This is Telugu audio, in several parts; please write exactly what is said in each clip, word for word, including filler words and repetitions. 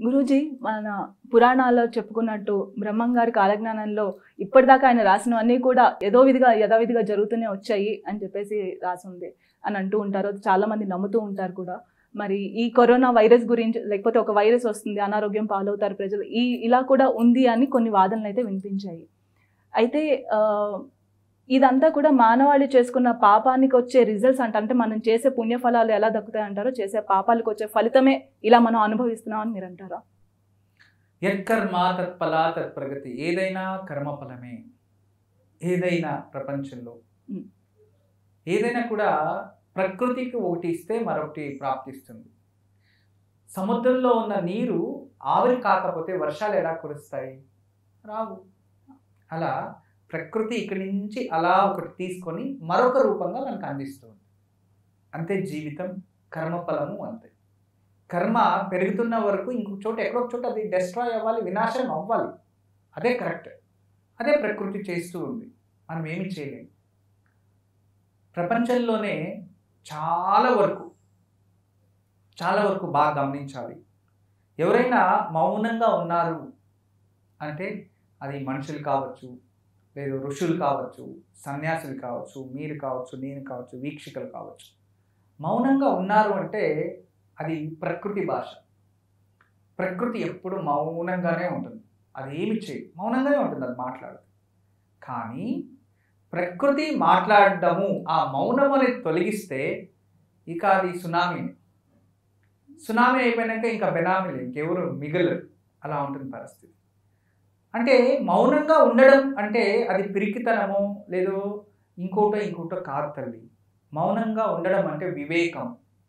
గురూజీ, మన పురాణాల్లో చెప్పుకున్నట్టు బ్రహ్మం గారి కాలజ్ఞానంలో ఇప్పటిదాకా ఆయన రాసినవన్నీ కూడా ఏదో విధిగా యథావిధిగా జరుగుతూనే వచ్చాయి అని చెప్పేసి రాసి ఉంది అని అంటూ ఉంటారు. చాలా మంది నమ్ముతూ ఉంటారు కూడా. మరి ఈ కరోనా వైరస్ గురించి, లేకపోతే ఒక వైరస్ వస్తుంది, అనారోగ్యం పాలవుతారు ప్రజలు, ఈ ఇలా కూడా ఉంది అని కొన్ని వాదనలు అయితే వినిపించాయి. అయితే ఇదంతా కూడా మానవాళి చేసుకున్న పాపానికి వచ్చే రిజల్ట్స్ అంట. అంటే మనం చేసే పుణ్యఫలాలు ఎలా దక్కుతాయి అంటారో, చేసే పాపాలకు వచ్చే ఫలితమే ఇలా మనం అనుభవిస్తున్నాం అని మీరు అంటారా? యత్కర్మ తత్ఫలా తత్ప్రగతి. ఏదైనా కర్మఫలమే. ఏదైనా ప్రపంచంలో ఏదైనా కూడా ప్రకృతికి ఒకటి ఇస్తే మరొకటి ప్రాప్తిస్తుంది. సముద్రంలో ఉన్న నీరు ఆవిరి కాకపోతే వర్షాలు ఎలా కురుస్తాయి? రావు. అలా ప్రకృతి ఇక్కడి నుంచి అలా ఒకటి తీసుకొని మరొక రూపంగా మనకు అందిస్తుంది. అంతే జీవితం, కర్మఫలము అంతే. కర్మ పెరుగుతున్న వరకు ఇంకొక చోట ఎక్కడొక చోట అది డెస్ట్రాయ్ అవ్వాలి, వినాశనం అవ్వాలి. అదే కరెక్ట్. అదే ప్రకృతి చేస్తూ ఉంది. మనం ఏమి చేయలేము. ప్రపంచంలోనే చాలా వరకు చాలా వరకు బాగా గమనించాలి. ఎవరైనా మౌనంగా ఉన్నారు అంటే అది మనుషులు కావచ్చు, లేదు ఋషులు కావచ్చు, సన్యాసులు కావచ్చు, మీరు కావచ్చు, నేను కావచ్చు, వీక్షకులు కావచ్చు. మౌనంగా ఉన్నారు అంటే అది ప్రకృతి భాష. ప్రకృతి ఎప్పుడు మౌనంగానే ఉంటుంది. అది ఏమి చేయదు, మౌనంగానే ఉంటుంది, అది మాట్లాడదు. కానీ ప్రకృతి మాట్లాడడము, ఆ మౌనం అనేది తొలగిస్తే ఇక అది సునామీ. సునామీ అయిపోయినాక ఇంకా బెనామీలు, ఇంకెవరు మిగలరు. అలా ఉంటుంది పరిస్థితి. అంటే మౌనంగా ఉండడం అంటే అది పిరికితనమో లేదో ఇంకోటో ఇంకోటో కాదు తల్లి. మౌనంగా ఉండడం అంటే వివేకం.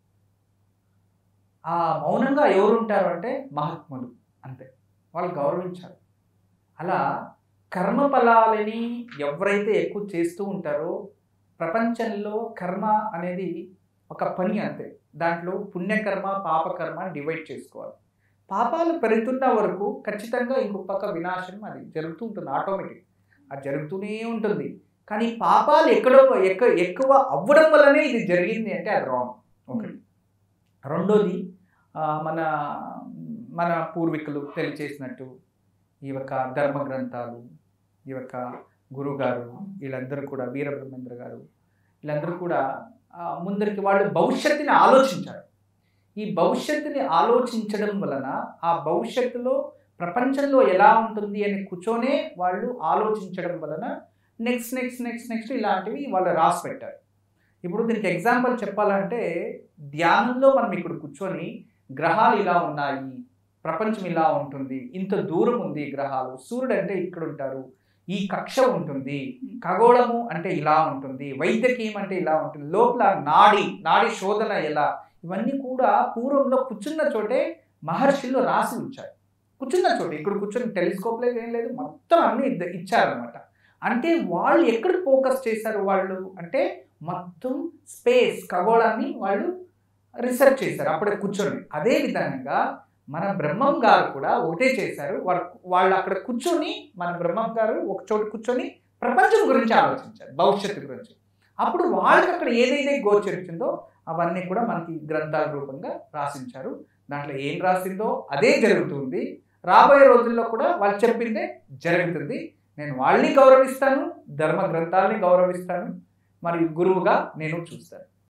ఆ మౌనంగా ఎవరు ఉంటారు అంటే మహాత్ములు, అంతే. వాళ్ళు గౌరవించాలి. అలా కర్మఫలాలని ఎవరైతే ఎక్కువ చేస్తూ ఉంటారో, ప్రపంచంలో కర్మ అనేది ఒక పని అంతే. దాంట్లో పుణ్యకర్మ, పాపకర్మ అని డివైడ్ చేసుకోవాలి. పాపాలు పెరుగుతున్న వరకు ఖచ్చితంగా ఇంకొక పక్క వినాశనం అది జరుగుతూ ఉంటుంది, ఆటోమేటిక్. అది జరుగుతూనే ఉంటుంది. కానీ పాపాలు ఎక్కడో ఎక్కువ ఎక్కువ అవ్వడం వల్లనే ఇది జరిగింది అంటే అది రాంగ్. ఒకటి. రెండోది, మన మన పూర్వీకులు తెలియచేసినట్టు ఈ యొక్క ధర్మ గ్రంథాలు, ఈ యొక్క గురుగారు, వీళ్ళందరూ కూడా, వీరబ్రహ్మేంద్ర గారు, వీళ్ళందరూ కూడా ముందరికి వాళ్ళు భవిష్యత్తుని ఆలోచించారు. ఈ భవిష్యత్తుని ఆలోచించడం వలన ఆ భవిష్యత్తులో ప్రపంచంలో ఎలా ఉంటుంది అని కూర్చొనే వాళ్ళు ఆలోచించడం వలన నెక్స్ట్ నెక్స్ట్ నెక్స్ట్ నెక్స్ట్ ఇలాంటివి వాళ్ళు రాసి పెట్టారు. ఇప్పుడు దీనికి ఎగ్జాంపుల్ చెప్పాలంటే, ధ్యానంలో మనం ఇక్కడ కూర్చొని గ్రహాలు ఇలా ఉన్నాయి, ప్రపంచం ఇలా ఉంటుంది, ఇంత దూరం ఉంది గ్రహాలు, సూర్యుడు అంటే ఇక్కడ ఉంటారు, ఈ కక్ష ఉంటుంది, ఖగోళము అంటే ఇలా ఉంటుంది, వైద్యకీయం అంటే ఇలా ఉంటుంది, లోపల నాడి నాడి శోధన ఎలా, ఇవన్నీ కూడా పూర్వంలో కూర్చున్న చోటే మహర్షులు రాసి ఉంచారు. కూర్చున్న చోటే, ఇక్కడ కూర్చొని టెలిస్కోప్ లేదు, ఏం లేదు, మొత్తం అన్ని ఇచ్చారనమాట. అంటే వాళ్ళు ఎక్కడ ఫోకస్ చేశారు వాళ్ళు అంటే మొత్తం స్పేస్, ఖగోళాన్ని వాళ్ళు రీసెర్చ్ చేశారు అప్పుడే కూర్చొని. అదే విధంగా మన బ్రహ్మం గారు కూడా ఒకటే చేశారు. వాళ్ళు వాళ్ళు అక్కడ కూర్చొని, మన బ్రహ్మం గారు ఒక చోట కూర్చొని ప్రపంచం గురించి ఆలోచించారు, భవిష్యత్తు గురించి. అప్పుడు వాళ్ళకి అక్కడ ఏదైతే గోచరించిందో అవన్నీ కూడా మనకి గ్రంథాల రూపంగా రాసించారు. దాంట్లో ఏం రాసిందో అదే జరుగుతుంది. రాబోయే రోజుల్లో కూడా వాళ్ళు చెప్పిందే జరుగుతుంది. నేను వాళ్ళని గౌరవిస్తాను, ధర్మ గ్రంథాలని గౌరవిస్తాను, మరియు గురువుగా నేను చూస్తాను.